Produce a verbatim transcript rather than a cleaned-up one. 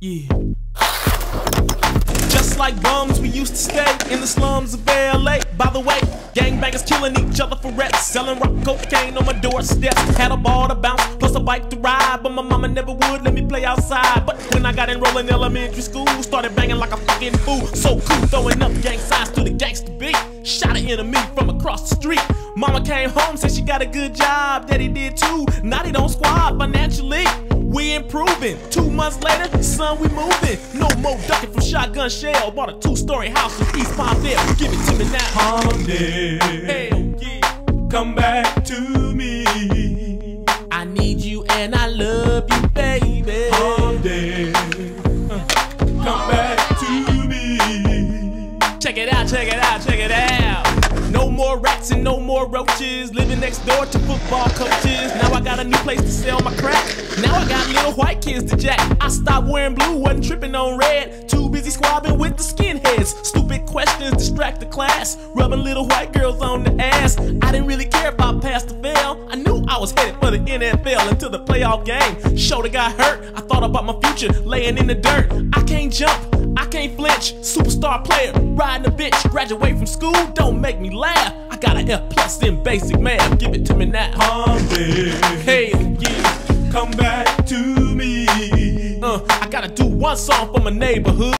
Yeah. Just like bums, we used to stay in the slums of L A. By the way, gangbangers killing each other for reps, selling rock cocaine on my doorsteps. Had a ball to bounce, plus a bike to ride, but my mama never would let me play outside. But when I got enrolled in elementary school, started banging like a fucking fool. So cool, throwing up gang signs to the gangster beat. Shot an enemy from across the street. Mama came home, said she got a good job. Daddy did too. Now they don't squad financially. We improving. Two months later, son, we moving. No more ducking from shotgun shell. Bought a two-story house in East Palmdale. Give it to me now. Palmdale, Hell yeah. come back to me. I need you and I love you, baby. Palmdale, uh, come back to me. Check it out, check it out, check it out. No more rats and no more roaches. Living next door to football coaches. Now I got a new place to sell my crack. Now I got little white kids to jack. I stopped wearing blue, wasn't tripping on red. Too busy squabbing with the skinheads. Stupid questions distract the class. Rubbing little white girls on the ass. I didn't really care about pass or fail. I knew I was headed for the N F L until the playoff game. Shoulder got hurt. I thought about my future laying in the dirt. I can't jump, I can't flinch. Superstar player, riding a bitch. Graduate from school, don't make me laugh. I got an F plus in basic math. Give it to me now. Palmdale, Hey, yeah. come back to me. Uh, I gotta do one song for my neighborhood.